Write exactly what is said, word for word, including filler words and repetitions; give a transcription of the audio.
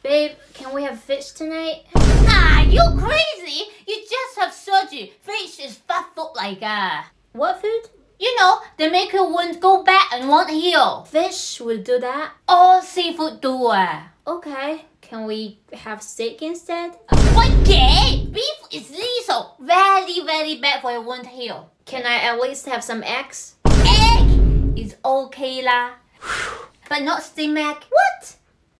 Babe, can we have fish tonight? Ah, you crazy? You just have surgery. Fish is fat food like ah. What food? You know, they make your wound go back and won't heal. Fish will do that? All seafood do ah. Okay, can we have steak instead? Okay, beef is lethal. Very, very bad for your wound to heal. Can I at least have some eggs? Egg is okay lah. But not steamed egg. What?